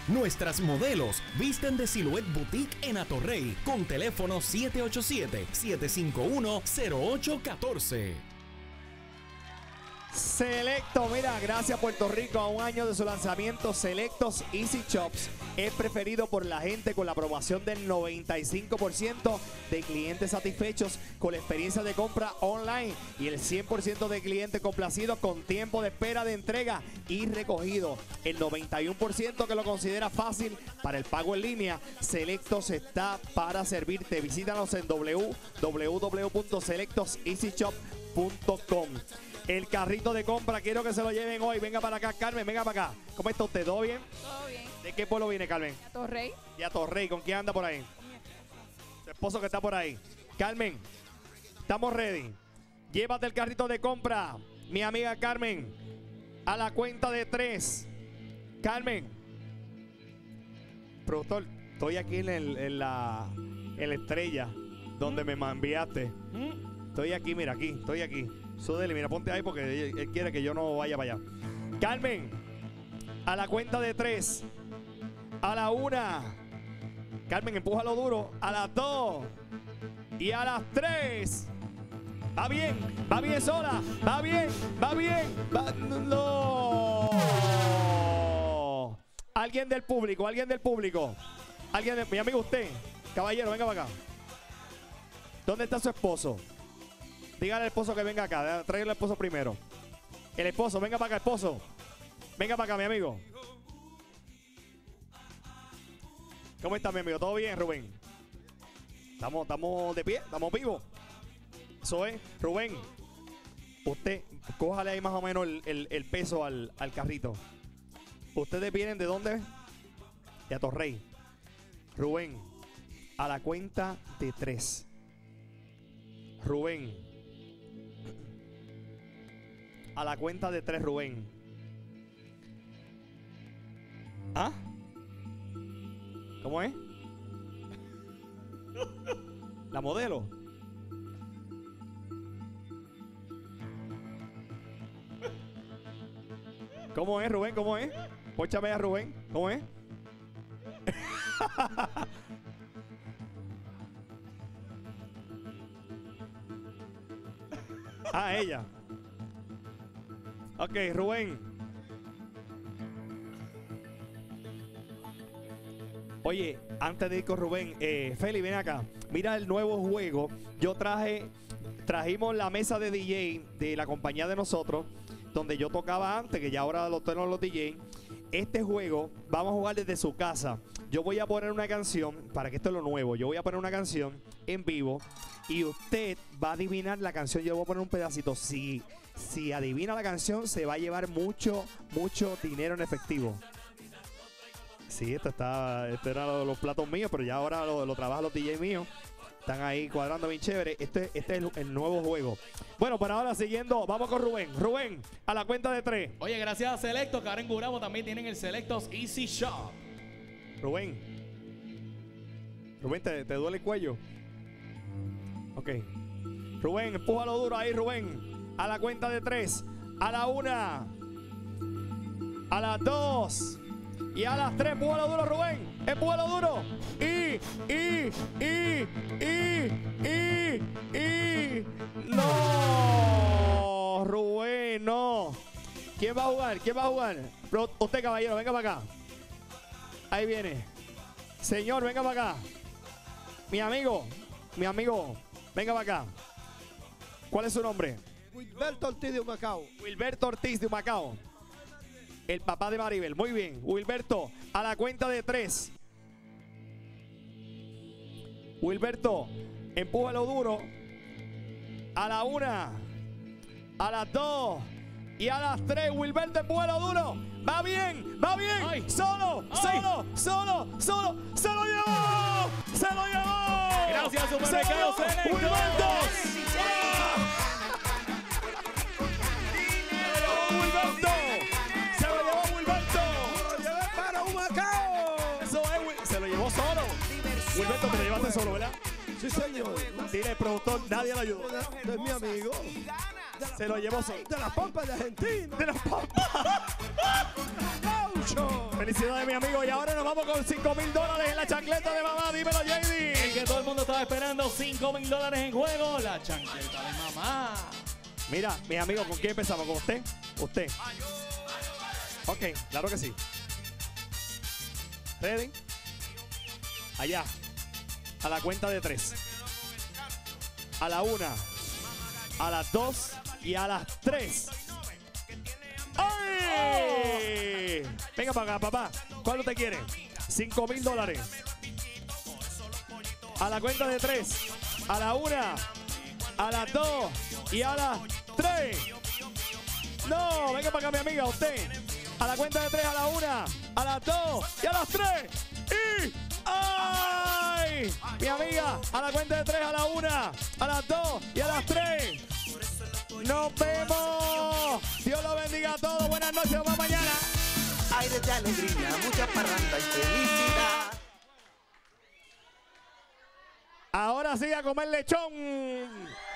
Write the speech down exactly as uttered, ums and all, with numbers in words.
Nuestras modelos visten de Silhouette Boutique en Atorrey con teléfono siete ocho siete, siete cinco uno, cero ocho uno cuatro. Selecto, mira, gracias Puerto Rico. A un año de su lanzamiento, Selectos Easy Shops es preferido por la gente con la aprobación del noventa y cinco por ciento de clientes satisfechos con la experiencia de compra online y el cien por ciento de clientes complacidos con tiempo de espera de entrega y recogido. El noventa y uno por ciento que lo considera fácil para el pago en línea. Selectos está para servirte. Visítanos en w w w punto selectos easy shop punto com. El carrito de compra, quiero que se lo lleven hoy. Venga para acá, Carmen, venga para acá. ¿Cómo está usted? ¿Todo bien? Todo bien. ¿De qué pueblo viene, Carmen? ¿A Torrey? De Atorrey. ¿Con quién anda por ahí? Con mi esposo. Su esposo que está por ahí. Carmen, estamos ready. Llévate el carrito de compra, mi amiga Carmen, a la cuenta de tres. Carmen. Productor, estoy aquí en, el, en, la, en la estrella donde me enviaste. Estoy aquí, mira, aquí, estoy aquí. Sudeli, mira, ponte ahí porque él, él quiere que yo no vaya para allá. Carmen, a la cuenta de tres. A la una. Carmen, empújalo duro. A las dos. Y a las tres. Va bien, va bien sola. Va bien, va bien. Va... No. Alguien del público, alguien del público. Alguien de... Mi amigo usted. Caballero, venga para acá. ¿Dónde está su esposo? Dígale al esposo que venga acá. Tráigale al esposo primero. El esposo, venga para acá, esposo. Venga para acá, mi amigo. ¿Cómo está, mi amigo? ¿Todo bien, Rubén? Estamos, estamos de pie, estamos vivos. Eso es, Rubén. Usted, cójale ahí más o menos el, el, el peso al, al carrito. ¿Ustedes vienen de dónde? De Atorrey. Rubén, a la cuenta de tres. Rubén. A la cuenta de tres, Rubén. ¿Ah? ¿Cómo es? La modelo. ¿Cómo es, Rubén? ¿Cómo es? Póchame a Rubén. ¿Cómo es? Ah, ella. Ok, Rubén. Oye, antes de ir con Rubén, eh, Feli, ven acá. Mira el nuevo juego. Yo traje, trajimos la mesa de D J de la compañía de nosotros, donde yo tocaba antes, que ya ahora lo tengo los D J. Este juego vamos a jugar desde su casa. Yo voy a poner una canción, para que esto es lo nuevo, yo voy a poner una canción en vivo y usted va a adivinar la canción. Yo voy a poner un pedacito. Si, si adivina la canción, se va a llevar mucho, mucho dinero en efectivo. Sí, esto está, esto era los, los platos míos, pero ya ahora lo, lo trabajan los D J míos. Están ahí cuadrando bien chévere. Este, este es el, el nuevo juego. Bueno, para ahora siguiendo, vamos con Rubén. Rubén, a la cuenta de tres. Oye, gracias a Selectos, que ahora en Gurabo también tienen el Selectos Easy Shop. Rubén. Rubén, ¿te, te duele el cuello? Ok. Rubén, empújalo duro ahí, Rubén. A la cuenta de tres. A la una. A las dos. Y a las tres, empújalo duro, Rubén. Empújalo duro. Y, y, y, y, y, y. No, Rubén, no. ¿Quién va a jugar? ¿Quién va a jugar? Usted, caballero, venga para acá. Ahí viene. Señor, venga para acá. Mi amigo, mi amigo, venga para acá. ¿Cuál es su nombre? Wilberto Ortiz de Humacao. Wilberto Ortiz de Humacao. El papá de Maribel. Muy bien. Wilberto, a la cuenta de tres. Wilberto, empújalo duro. A la una. A las dos. Y a las tres. Wilberto, empújalo duro. Va bien, va bien. Ay. Solo, Ay. solo, solo, solo. ¡Se lo llevó! ¡Se lo llevó! Gracias, ¡Se lo Supermercado llevó! Selectos. ¡Wilberto! ¡Wilberto! ¡Se lo llevó Wilberto! ¡Lo llevé para Humacao! Eso es, Wil- se lo llevó solo. Wilberto, te lo llevaste solo, ¿verdad? Sí, señor. Dile, productor, nadie lo ayudó. De, de mi amigo. Se lo llevó solo. De las Pampas de Argentina. De la pampa. ¡Gaucho! Felicidades, mi amigo. Y ahora nos vamos con cinco mil dólares en la chancleta de mamá. Dímelo, J D. El que todo el mundo estaba esperando, cinco mil dólares en juego, la chancleta de mamá. Mira, mi amigo, ¿con quién empezamos? ¿Con usted? Usted. Ok, claro que sí. Ready. Allá. A la cuenta de tres. A la una. A las dos. Y a las tres. ¡Ay! Venga para acá, papá. ¿Cuál usted quiere? Cinco mil dólares. A la cuenta de tres. A la una. A las dos. Y a las tres. No, venga para acá, mi amiga, usted. A la cuenta de tres, a la una, a las dos y a las tres. Y ¡ay! Mi amiga, a la cuenta de tres, a la una, a las dos y a las tres. ¡Nos vemos! Dios lo bendiga a todos. Buenas noches, vamos mañana. Aire de alegría, mucha parranda y felicidad. Ahora sí, a comer lechón.